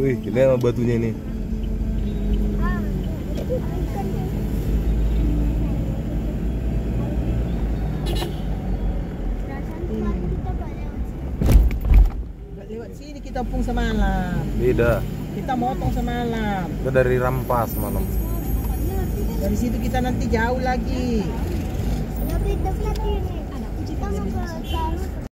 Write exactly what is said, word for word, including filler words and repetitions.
Wih, lihat sama batunya ini. Lewat sini kita pung semalam. Beda. Kita motong semalam. Kita dari Rampas malam. Dari situ kita nanti jauh lagi. Lebih dekat ini. Kita mau ke